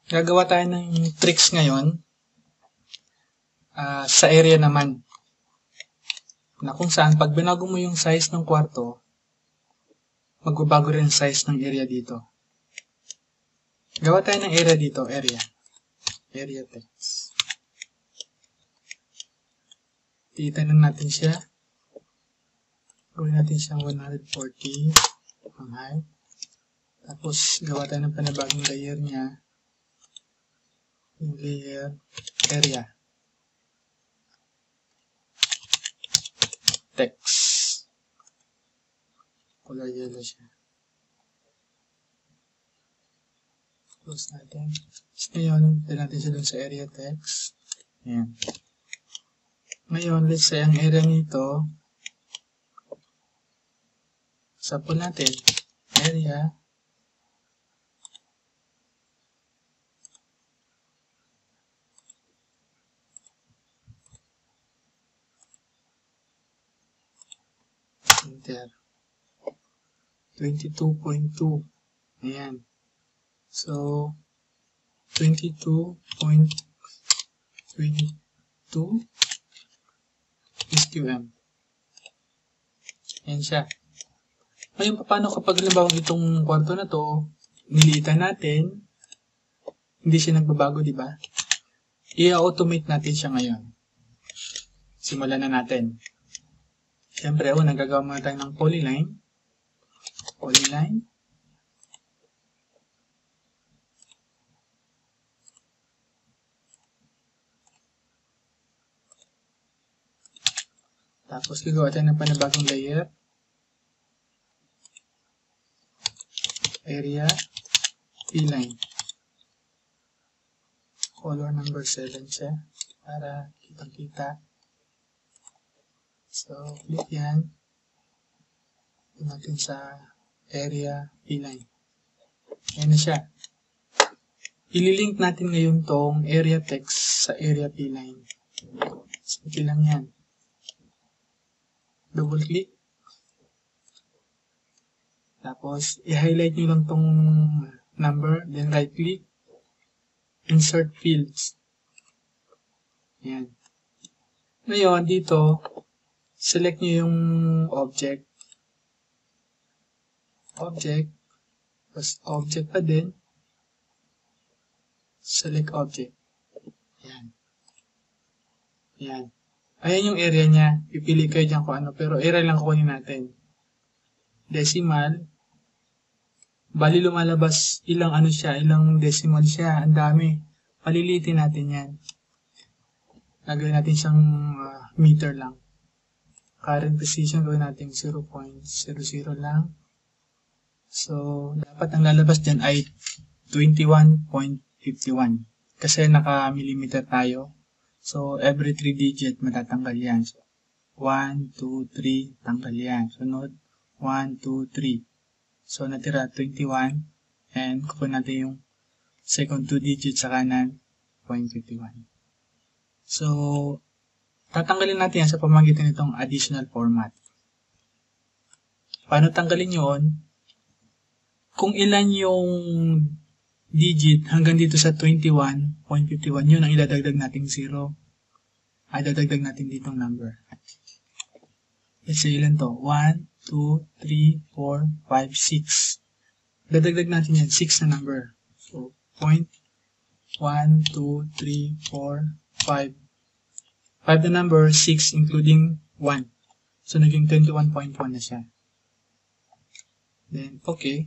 Gagawa tayo ng tricks ngayon sa area naman. Na kung saan, pag binago mo yung size ng kwarto, magbabago rin ang size ng area dito. Gawa tayo ng area dito, area. Area text. Titignan natin siya. Gawin natin siyang 140 ang height. Tapos, gawa tayo ng panibagong layer niya. Yung layer, area. Text. Color yellow siya. Close natin. Ngayon, pwede natin siya dun sa area text. Ayan. Ngayon, let's say ang area nito, sample natin, area, enter, 22.2, ayan, so, 22.22 SQM, ayan siya. Ngayon, paano kapag halimbawa itong kwarto na to, niliitan natin, hindi siya nagbabago, di ba? I-automate natin siya ngayon. Simulan na natin. Siyempre, nagagawa muna tayo ng polyline. Polyline. Tapos, gagawa tayo ng panibagong layer. Area, P-line. Color number 7 siya para kitang-kita. So, click yan. Ito natin sa area, P-line. Ayan na siya. Ililink natin ngayon tong area text sa area P-line. Simple lang yan. Double click. Tapos, i-highlight nyo lang tong number, then right click, insert fields. Ayan. Ngayon, dito, select nyo yung object. Object, tapos object pa din, select object. Ayan. Ayan. Ayan yung area niya. Pipili kayo dyan kung ano, pero area lang kukunin natin. Decimal. Bali lumalabas ilang ano siya, ilang decimal siya, ang dami. Palilitin natin yan. Gagawin natin siyang meter lang. Current precision gawin natin 0.00 lang. So, dapat ang lalabas dyan ay 21.51. Kasi naka-millimeter tayo. So, every 3 digit matatanggal yan. So, 1, 2, 3, tanggal yan. Sunod, 1, 2, 3. So, natira 21 and kukunin natin yung second 2 digits sa kanan, 0.51. So, tatanggalin natin yan sa pamamagitan nitong additional format. Paano tanggalin yun? Kung ilan yung digit hanggang dito sa 21.51, yun ang idadagdag nating 0. Ay, dadagdag natin ditong number. Let's say ilan to? 1, 2, 3, 4, 5, 6. Dadagdag natin yan, 6 na number. So, 1, 2, 3, 4, 5. 5 na number, 6 including 1. So, naging 21.1 na siya. Then, okay.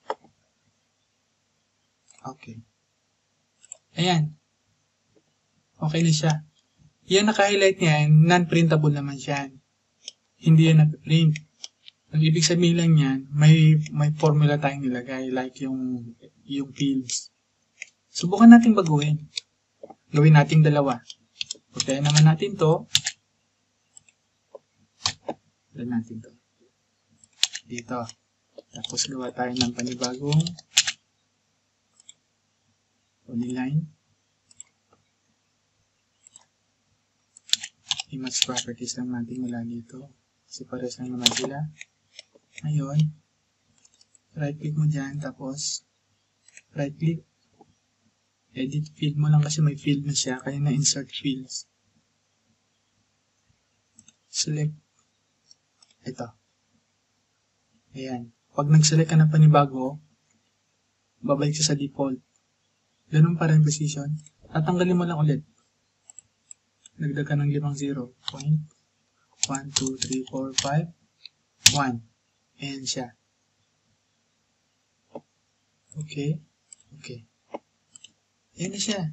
Okay. Ayan. Okay na siya. Yan naka-highlight niya, non-printable naman siya. Hindi yan na-print. Ang ibig sabihin lang yan, may formula tayong nilagay, like yung fields. Subukan natin baguhin. Gawin natin dalawa. Putayin naman natin to. Putayin natin to. Dito. Tapos gawa tayo ng panibagong polyline. Image properties lang natin mula dito. Kasi pares lang naman sila. Ngayon, right click mo dyan, tapos right click, Edit field mo lang kasi may field na siya, kaya na insert fields. Select. Ito. Ayan. Pag nag-select ka ng panibago, babalik siya sa default. Ganun pa rin position. Tatanggalin mo lang ulit. Nagdag ka ng 5 0. Point. 1, 2, 3, 4, 5, 1. Ayan siya. Okay. Okay. Ayan na siya.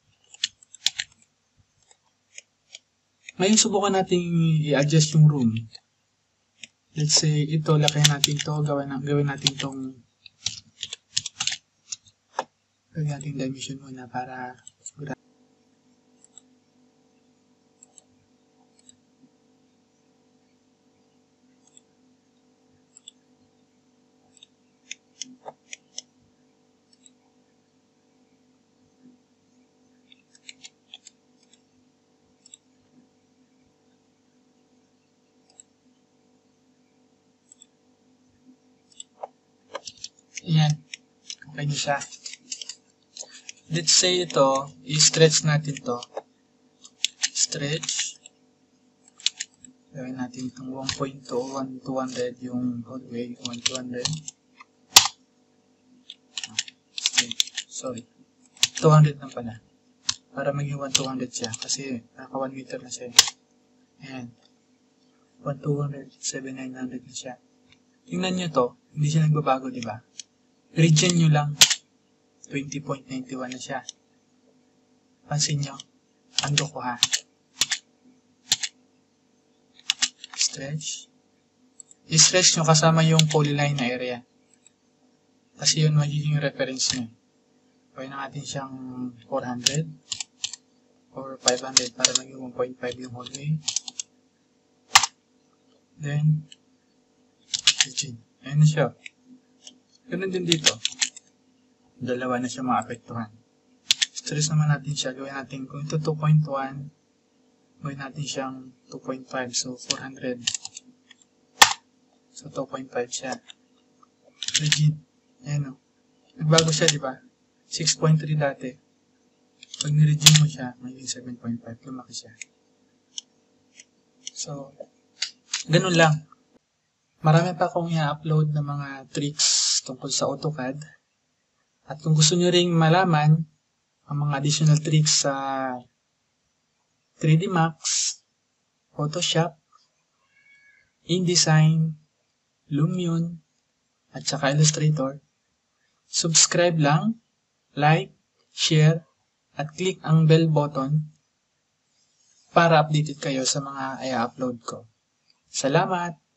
Ngayon, subukan natin i-adjust yung room. Let's say, ito, lakayan natin to, gawin natin tong dimension muna para sigurado. Ayan. Okay na siya. Let's say ito, i-stretch natin to. Stretch. Gawin natin itong 1.200 yung hallway. 1,200. Sorry. 200 lang pala. Para maging 1,200 siya. Kasi naka 1 meter na siya. Ayan. 1,200, 7,900 na siya. Tingnan nyo to. Hindi siya nagbabago, di ba? Region nyo lang. 20.91 na siya. Pansin nyo. Ando ko ha. Stretch. I-stretch nyo kasama yung polyline na area. Kasi yun magiging reference nyo. Gawin na natin siyang 400 or 500 para maging 1.5 yung hallway. Then, region. Ayan na siya. Ganun din dito. Dalawa na siya maapektuhan. Stress naman natin siya. Gawin natin kung ito 2.1, gawin natin siyang 2.5. So, 400. So, 2.5 siya. Legit. Ayan o. Nagbago siya, di ba? 6.3 dati. Pag niregime mo siya, magiging 7.5. Lumaki siya. So, ganun lang. Marami pa akong i-upload na mga tricks tungkol sa AutoCAD. At kung gusto nyo ring malaman ang mga additional tricks sa 3D Max, Photoshop, InDesign, Lumion, at saka Illustrator, subscribe lang, like, share, at click ang bell button para updated kayo sa mga i-upload ko. Salamat!